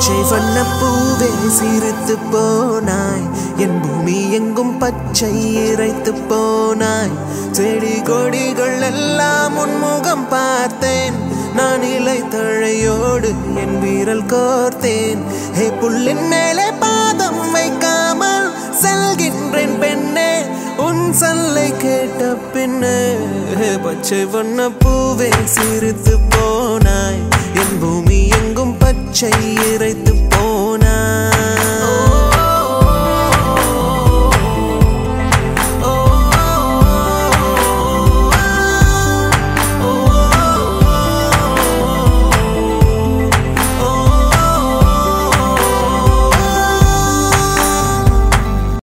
பச்சை வண்ண பூவே சிரித்து போனாய் என் பூமி எங்கும் பச்சை இறைத்து போனாய் செடி கொடிகள் எல்லாம் உன்முகம் பார்த்தேன் நான் இலை தழையோடு என் வீரல் கோர்த்தேன் ஹே புல்லின் மேலே பாதம் வைக்காமல் செல்கின்றேன் பெண்ணே உன் சொல்லை கேட்ட பின்னே பச்சை வண்ண பூவே சிரித்து போனாய் என் பூமி எங்கும் பச்சை இறைத்து போ